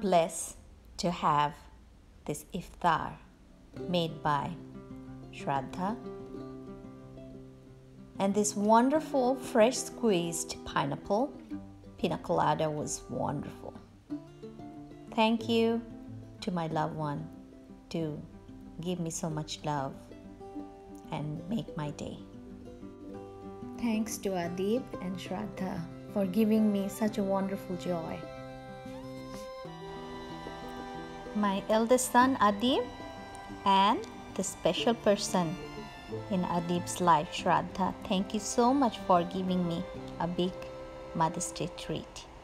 blessed to have this iftar made by Shraddha, and this wonderful fresh squeezed pineapple pina colada was wonderful. Thank you to my loved one to give me so much love and make my day. Thanks to Adib and Shraddha for giving me such a wonderful joy. My eldest son Adib and the special person in Adib's life, Shraddha, thank you so much for giving me a big Mother's Day treat.